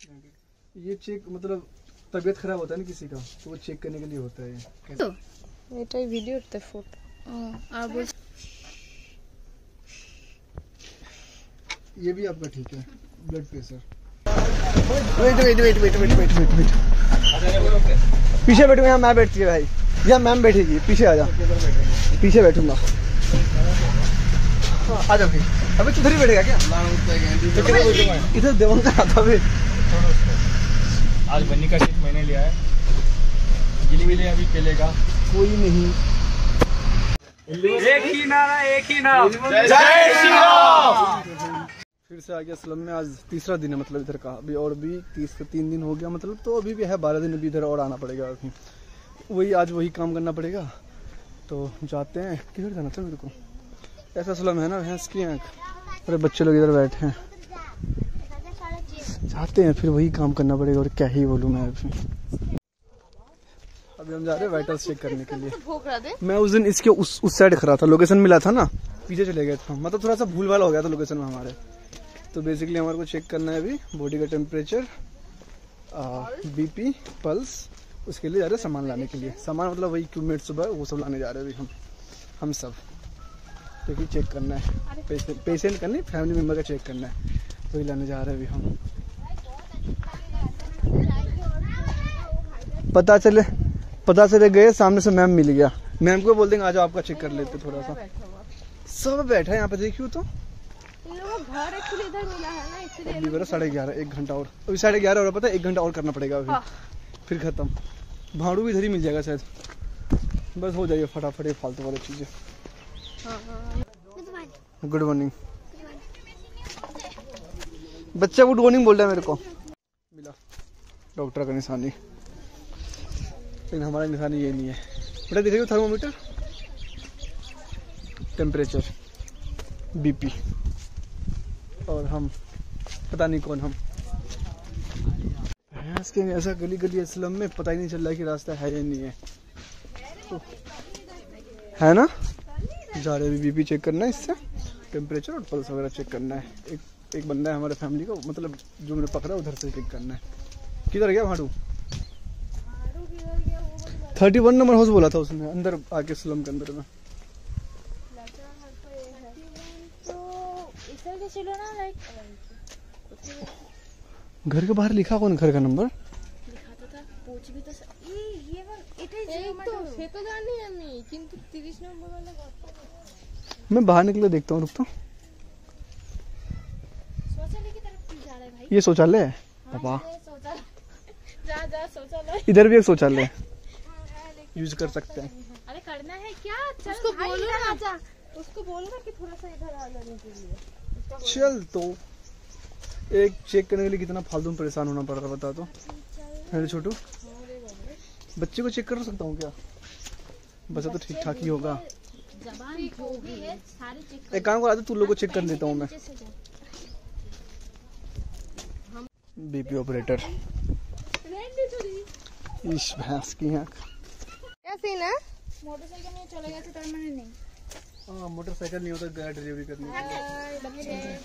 ये चेक मतलब तबीयत खराब होता है ना किसी का, तो वो चेक करने के लिए होता है। এটাই ভিডিওতে ফটো আর ये भी आपका ठीक है, ब्लड प्रेशर। वेट पीछे बैठूंगा, यहाँ मैं बैठती है भाई, यहाँ मैम बैठेगी, पीछे आ जा, पीछे बैठूंगा। आ जा भाई, अभी तू उधर ही बैठेगा क्या? इधर देवंग का आता है। आज बन्नी का सीट मैंने लिया है, गिली मिली अभी खेलेगा कोई नहीं। एक ही नारा, एक ही नाम, जय श्री राम। फिर से आ गया स्लम में, आज तीसरा दिन है मतलब इधर का, अभी और भी 30 से 3 दिन हो गया मतलब, तो अभी भी है 12 दिन अभी इधर और आना पड़ेगा। अभी वही आज वही काम करना पड़ेगा, तो जाते हैं। किधर जाना था मेरे को? ऐसा स्लम है ना, भैंस की आँख। अरे बच्चे लोग इधर बैठे हैं, जाते हैं फिर वही काम करना पड़ेगा। और क्या ही बोलूँ मैं, अभी हम जा रहे हैं वाइटल्स चेक करने के लिए। मैं उस दिन इसके उस साइड खड़ा था, लोकेशन मिला था ना, पीछे चले गए थे, मतलब थोड़ा सा भूल भाल हो गया था लोकेशन में हमारे। तो बेसिकली हमारे को चेक करना है अभी बॉडी का टेम्परेचर, बीपी, पल्स, उसके लिए जा रहे हैं सामान लाने के लिए। सामान मतलब वही इक्विपमेंट सुबह वो सब लाने जा रहे हैं अभी हम सब, क्योंकि चेक करना है पेशेंट का नहीं, फैमिली मेम्बर का चेक करना है, वही लाने जा रहे हैं अभी हम। पता चले गए, सामने से मैम मिल गया, मैम को बोल देंगे आ जाओ आपका चेक कर लेते। थोड़ा सा सब बैठा है यहाँ पे, देखियो तो घर एक्चुअली इधर मिला है ना, इसलिए अभी बड़ा 11:30, 1 घंटा और, अभी 11:30 और पता है 1 घंटा और करना पड़ेगा अभी। फिर खत्म। भाड़ू भी इधर ही मिल जाएगा शायद, बस हो जाएगा फटाफट ये फालतू वाली चीजें। गुड मॉर्निंग बच्चा, गुड मॉर्निंग बोल रहा है मेरे को, मिला डॉक्टर का निशानी, लेकिन हमारा निशानी ये नहीं है। बेटा दिखाइए थर्मोमीटर, टेम्परेचर, बीपी, और हम पता नहीं कौन हम। भैंस के ऐसा गली गली स्लम में पता ही नहीं चल रहा है कि रास्ता है या नहीं है, तो है ना। जा रहे अभी बीपी चेक करना है इससे, टेम्परेचर और पल्स वगैरह चेक करना है। एक बंदा है हमारे फैमिली का, मतलब जो मैंने पकड़ा उधर से चेक करना है। किधर गया भाड़ू? 31 नंबर हाउस बोला था उसने, अंदर आके स्लम के अंदर में। घर के बाहर लिखा कौन घर का नंबर? मैं बाहर निकले देखता हूँ, रुकता हूँ। ये शौचालय है पापा, इधर भी एक शौचालय है, यूज कर सकते हैं। अरे करना है क्या? उसको बोलो ना, उसको बोलो ना कि थोड़ा सा इधर आ जाने के लिए। चल तो एक चेक करने के लिए कितना फालतू में परेशान होना पड़ रहा है बता तो। मेरे छोटू बच्चे को चेक कर सकता हूँ क्या? बच्चा तो ठीक ठाक ही होगा। एक काम करा दे, तू लोगों को चेक कर लेता हूँ मैं। बीपी ऑपरेटर, इस भैंस की आँख। क्या सीन है? मोटरसाइकिल में चले गए थे, टाइम मैंने नहीं। हाँ मोटरसाइकिल नहीं होता, गाड़ी डिलीवरी करनी है।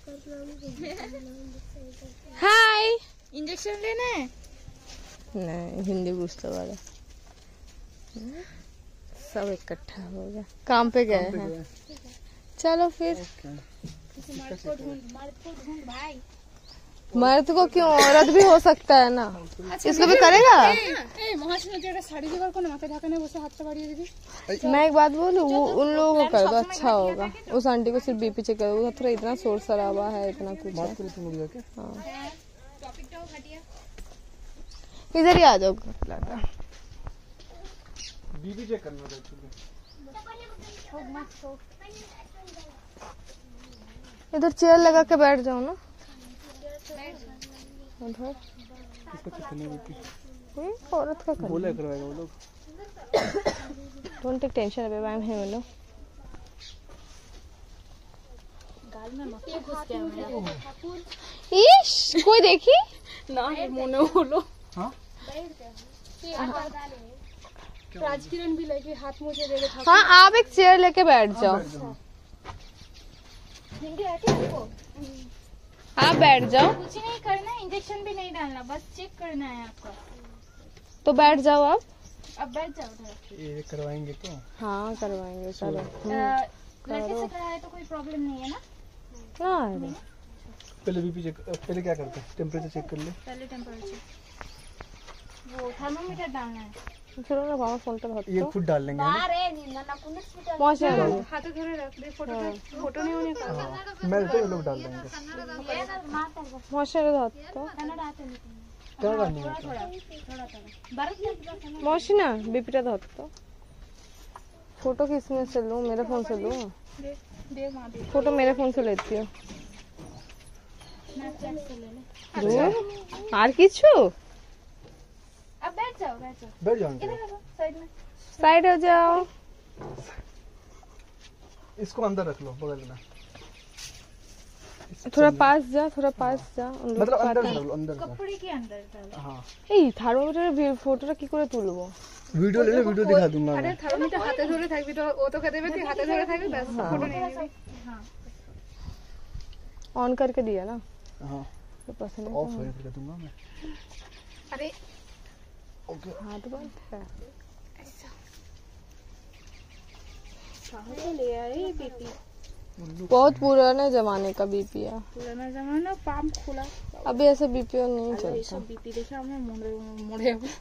हाय, इंजेक्शन लेना है? नहीं, हिंदी पूछते वाला सब इकट्ठा हो गया, काम पे गए हैं। चलो फिर। मर्द को क्यों, औरत भी हो सकता है ना। अच्छा, इसको भी करेगा। मैं एक बात बोलूं, वो उन लोगों को कर दो, अच्छा होगा। उस आंटी को सिर्फ बीपी चेक करो, थोड़ा इतना शोर शराबा है, इतना कुछ है। हाँ इधर ही आ जाओ, बीपी चेक करना था। इधर चेयर लगा के बैठ जाओ ना। उधर औरत का बोला करवाएगा वो लोग। डोंट टेक टेंशन, अबे आई एम हियर नो। गाल में मक्खी घुस गया मेरा। इश कोई देखी ना, मुंह में बोलो। हां राजकिरण भी लेके हाथ मुझे दे दे। हां आप एक चेयर लेके बैठ जाओ। हिंदी आती है आपको? आप बैठ जाओ। कुछ नहीं करना है, इंजेक्शन भी नहीं डालना, बस चेक करना है आपका। तो बैठ जाओ आप। अब बैठ जाओ उधर। ये करवाएंगे तो हाँ करवाएंगे करो। लड़के से कराए तो कोई प्रॉब्लम नहीं है ना? हाँ पहले बीपी चेक, पहले क्या करते हैं, टेम्परेचर चेक कर ले। पहले टेम्परेचर, वो थर्मोमीटर डालना है। चलो ना बाबा फोन पे ये खुद डाल लेंगे है ना? मॉइस्चर हाथ धरे रख दे, फोटो नहीं होने का। मैं तो ये लोग डाल देंगे। मॉइस्चर हाथ तो क्या डालनी है? मौसी ना बीपीटा धर तो फोटो किसमें से लूं, मेरे फोन से लूं? फोटो मेरे फोन से लेती हूँ। আর কিছু? अब बैठ जाओ, बैठ जाओ, बैठ जाओ इनके। साइड में। साइड हो जाओ। इसको अंदर रख लो बगल में। थोड़ा पास जा, थोड़ा पास जा। मतलब अंदर कर लो, अंदर कर। कपड़े के अंदर डालो। हाँ এই থার্মোমিটারের ফটোটা কি করে তুলবো? वीडियो ले लो, वीडियो दिखा दूंगा मैं। থার্মোমিটার হাতে ধরে থাকবি তো, ও তো খেতে তুই হাতে ধরে থাকবি, ব্যাস ফটো নিয়ে নিবি। हाँ ऑन करके दिया ना? हाँ तो पसंद ऑफ है कर दूंगा मैं। अरे ओके हाथ बंद है। कहाँ से ले आए बीपी? बहुत पुराने जमाने का बीपी है, पुराना जमाना, पाम खुला। अभी ऐसा बीपी नहीं चलता। सब बीपी देखे हमें मोड़े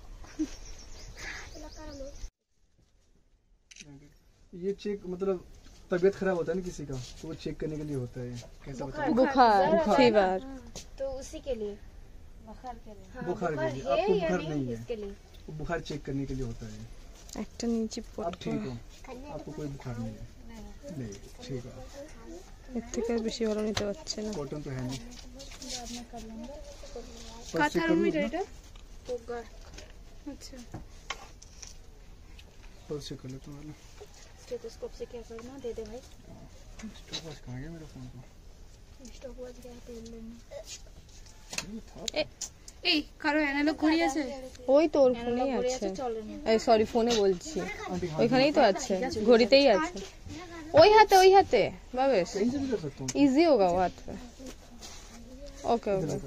ये चेक मतलब तबीयत खराब होता है ना किसी का, तो वो चेक करने के लिए होता है। कैसा होता है? बुखार, फीवर। तो उसी के लिए, बुखार के लिए। बुखार के लिए। आपको बुखार नहीं है, इसके लिए वो बुखार चेक करने के लिए होता है। একটা নিচে आप ठीक हो, आपको कोई बुखार नहीं है? नहीं ठीक है। এর থেকে আর বেশি ভালো নিতে পারছে না। कॉटन तो है नहीं। का थर्मोमीटर এটা होगा। अच्छा पल्स चेक कर लेता हूँ। स्टेथोस्कोप से क्या करना, दे दे भाई। स्टॉपवॉच कहाँ गया मेरा फोन को? स्टॉपवॉच गया तेल लेने। ये था। এই কারো অ্যানালগ ঘড়ি আছে? ওই তোর ফোনেই আছে। এই সরি ফোনে বলছি, ওইখানেই তো আছে, ঘড়িতেই আছে। ওই হাতে, ওই হাতে বাবেশ, कहीं से भी कर सकता हूँ। इजी होगा वो हाथ पे। Okay okay.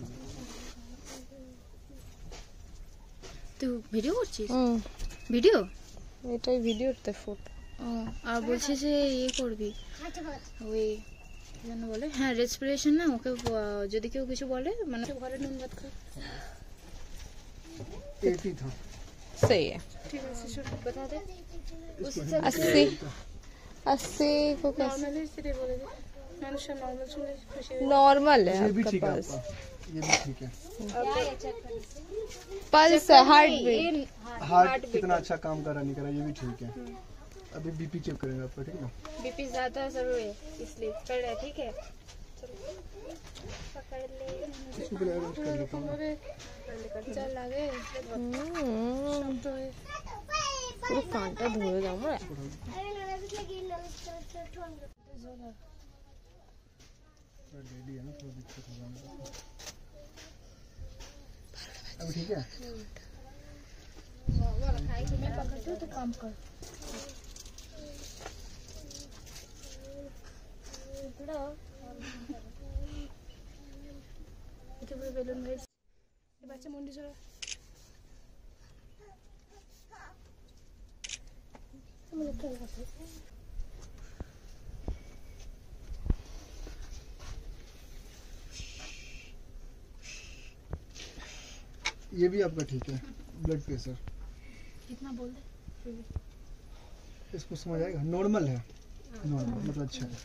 তুই ভিডিও করছিস? হুম, ভিডিও? এটাই ভিডিওতে ফটো। ও আর বলছি যে ইয়ে করবি, ওই যেন বলে, হ্যাঁ রেসপিরেশন না, ওকে যদি কেউ কিছু বলে মানে ঘরে নুন ভাত খা। 80 था। सही है। ঠিক আছে শুরু बता दे। उसी 80 80 को कैसे? नॉर्मली सीधे बोले दे, মানুষের নরমাল চলে খুশি। नॉर्मल है ये भी आपका ठीक है पास। आपका, ये भी ठीक है। Pulse, heart beat. हार्ट कितना अच्छा काम कर रहा नहीं कर रहा, ये भी ठीक है। अभी बीपी चेक करेंगे आपका, ठीक है? बीपी ज्यादा जरूरी है इसलिए कर रहे, ठीक है? पकड़ ले, इसको पहले अरेंज कर लेता हूँ। चल आगे। পুরো কানটা ধরে যাবো রে। डेली है ना, थोड़ा दिक्कत हो रहा है। अभी ठीक है? मैं पकड़ती हूँ तो काम कर। বেলুন ভাই বাচ্চা মন্ডি চলো। ये भी आपका ठीक है। ब्लड प्रेशर कितना बोल दे, इसको समझ आएगा, नॉर्मल है। नॉर्मल मतलब अच्छा है।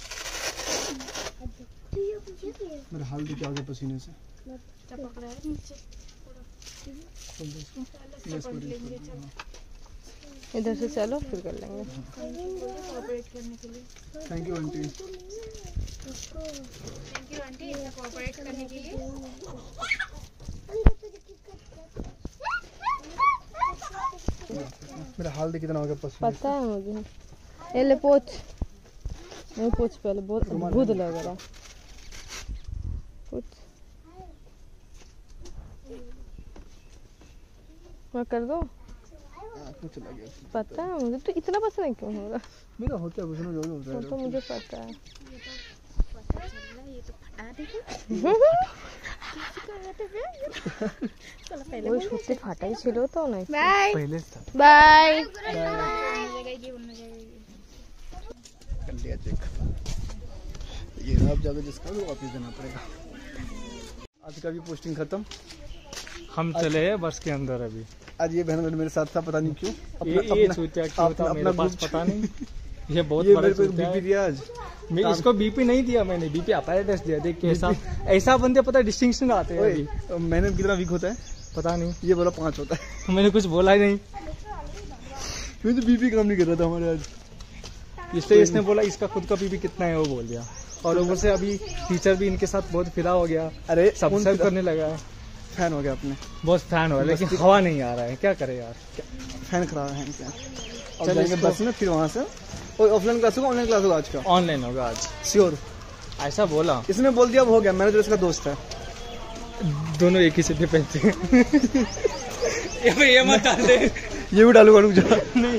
मेरा हाल दिख गया पसीने से। टपक रहा है नीचे। खोल दो इसको। मैं इसको रेस्ट कर दूंगा। हाँ। इधर से चलो फिर कर लेंगे। कोऑपरेट करने के लिए thank you aunty. Thank you aunty, cooperate करने के लिए। मेरा हाल देख कितना हो गया पसीने पता है मुझे। ये ले पोछ, नहीं पोछ पहले, बहुत अद्भुत लग रहा। पोछ, मैं कर दो। से चला गया। पता है मुझे, तो इतना पसंद क्यों होगा? मेरा होता है उसमें जो भी होता वो है। तो मुझे पता है। ये तो फटा देखो। ওই সত্যি ফাটাই ছিল তো না। বাই पहले था বাই। कर लिया चेक। ये आप जाकर जिसका भी वापस देना पड़ेगा। आज का भी पोस्टिंग खत्म। हम चले हैं बस के अंदर अभी। आज ये बहन मेरे साथ था, पता नहीं क्यों। ये चूतिया क्यों था मेरे पास पता नहीं। ये बहुत ये बड़ा मेरे को चूतिया बीपी है। दिया आज। मैं इसको बीपी नहीं दिया, मैंने बीपी अपैरेटस दिया। देख कैसा ऐसा बंदे पता डिस्टिंक्शन आते हैं अभी। ओए, मैंने कितना वीक होता है पता नहीं, ये बोला 5 होता है। मैंने कुछ बोला ही नहीं, मैं तो बीपी काम नहीं कर रहा था हमारे आज। इसलिए इसने बोला इसका खुद का बीपी कितना है वो बोल दिया। और ऊपर से अभी टीचर भी इनके साथ बहुत फिदा हो गया, अरे सब्सक्राइब करने लगा है, फैन हो गया अपने। बहुत फैन हो रहा है, लेकिन हवा नहीं आ रहा है, क्या करे यार। फैन खराब है क्या? अब चल जाएंगे इसको- बस में, फिर वहाँ से ऑफलाइन क्लास होगा, ऑनलाइन क्लास होगा आज का ऑनलाइन होगा आज, श्योर। ऐसा बोला। इसने बोल दिया अब हो गया, मैनेजर इसका दोस्त है। दोनों एक ही सिटी पहनते हैं। ये मत डाल दे। ये भी डालूंगा, रुक जा। नहीं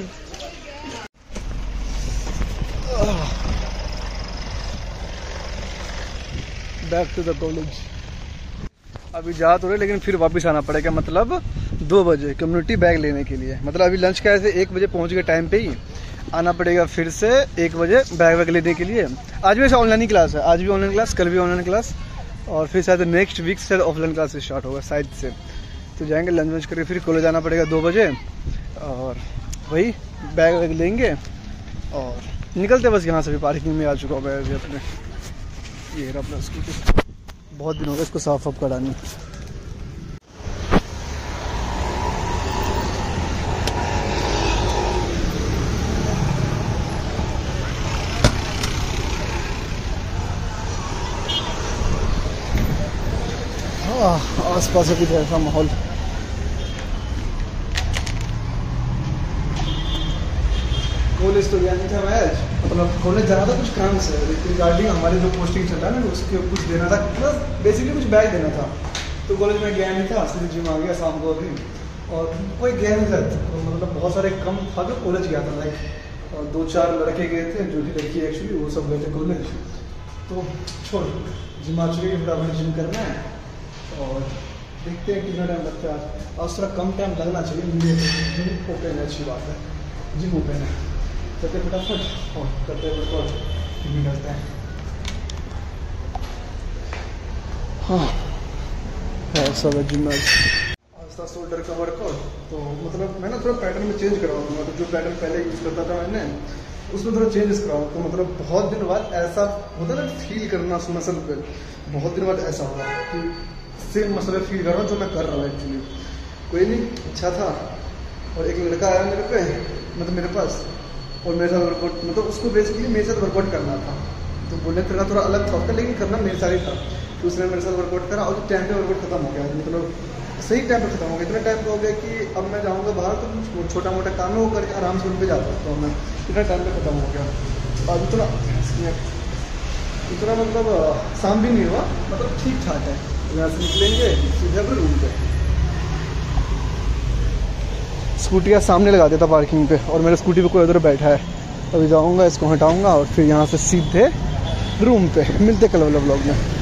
बैक टू द कॉलेज। अभी जा तो रहे लेकिन फिर वापस आना पड़ेगा, मतलब 2 बजे कम्युनिटी बैग लेने के लिए। मतलब अभी लंच का ऐसे 1 बजे पहुंच गए टाइम पे ही, आना पड़ेगा फिर से 1 बजे बैग वैग लेने के लिए। आज भी ऐसा ऑनलाइन ही क्लास है, आज भी ऑनलाइन क्लास, कल भी ऑनलाइन क्लास, और फिर शायद नेक्स्ट वीक से ऑफलाइन क्लास स्टार्ट होगा शायद से। तो जाएंगे लंच वंच करके फिर कॉलेज आना पड़ेगा 2 बजे, और वही बैग वैग लेंगे और निकलते बस यहाँ से। भी पार्किंग में आ चुका हूँ मैं अभी अपने। ये रहा अपना स्कूटी, बहुत दिन हो गए इसको साफ वाफ करानी। आस पास अभी ऐसा माहौल। कॉलेज तो गया नहीं था मैं आज, मतलब कॉलेज जाना था कुछ काम से रिगार्डिंग हमारे जो पोस्टिंग चल रहा है ना, उसके कुछ देना था, मतलब बेसिकली कुछ बैग देना था। तो कॉलेज में गया नहीं था, सीधे जिम आ गया शाम को अभी, और कोई गया नहीं था। तो मतलब बहुत सारे कम था जो कॉलेज गया था लाइक, और 2-4 लड़के गए थे, जो कि लड़की एक्चुअली, वो सब गए थे कॉलेज। तो छोड़, जिम आ चुके हैं, फटाफट जिम करना है और देखते हैं कितना टाइम लगता है। आज थोड़ा कम टाइम लगना चाहिए, जिम ओपन है, अच्छी बात है, जिम ओपन है। करते फटाफट और करते वर्कआउट भी करते हैं। हाँ है सब है जिम। आज था शोल्डर का वर्कआउट, तो मतलब मैं ना थोड़ा पैटर्न में चेंज कराऊंगा। तो जो पैटर्न पहले यूज़ करता था मैंने, उसमें थोड़ा चेंजेस कराऊँ। तो मतलब बहुत दिन बाद ऐसा होता है ना, फील करना उस मसल पे, बहुत दिन बाद ऐसा हुआ कि सेम मसल फील कर रहा हूँ जो मैं कर रहा हूँ एक्चुअली। कोई नहीं, अच्छा था। और एक लड़का आया मेरे पे, मतलब मेरे पास, और मेरे साथ वर्कआउट, मतलब उसको बेसिकली मेरे साथ वर्कआउट करना था। तो बोलने का थोड़ा अलग था उसका, लेकिन करना मेरे साथ ही था। तो उसने मेरे साथ वर्कआउट करा और टाइम पे वर्कआउट खत्म हो गया, मतलब सही टाइम पे खत्म हो गया। इतना टाइम पे हो गया कि अब मैं जाऊँगा बाहर तो कुछ छोटा मोटा काम है वो करके आराम से उन पर जा सकता हूँ मैं। इतना टाइम पे खत्म हो गया। अब इतना मतलब शाम भी नहीं हुआ, मतलब ठीक ठाक है। यहाँ से निकलेंगे सीधे अपने रूम पे। स्कूटी का सामने लगा देता पार्किंग पे, और मेरे स्कूटी पे कोई उधर बैठा है। अभी जाऊँगा, इसको हटाऊँगा और फिर यहाँ से सीधे रूम पे। मिलते कल वाले व्लॉग में।